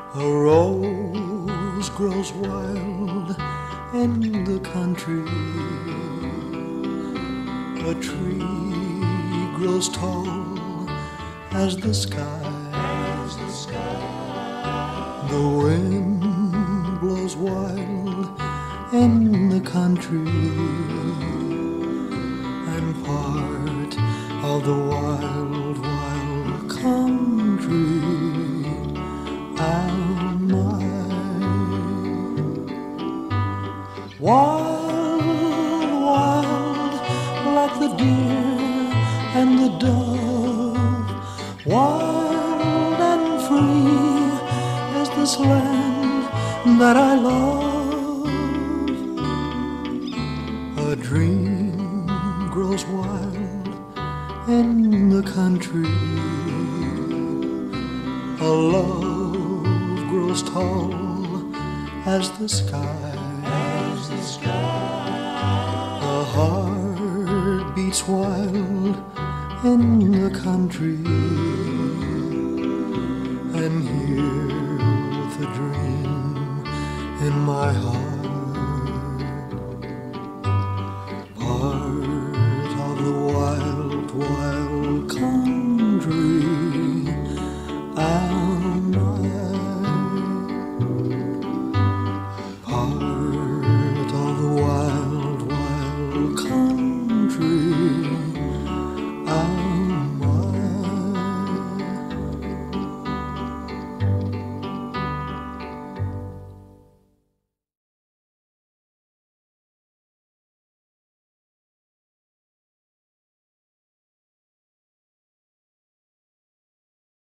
A rose grows wild in the country. A tree grows tall as the sky. The wind blows wild in the country. I'm part of the wild, wild country. Am I? Wild, wild, like the deer and the dove. Wild and free as this land that I love. A dream grows wild in the country. A love grows tall as the sky. A heart beats wild in the country. I'm here with a dream in my heart.